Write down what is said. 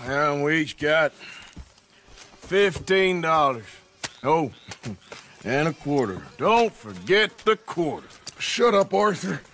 And we each got $15. Oh, and a quarter. Don't forget the quarter. Shut up, Arthur.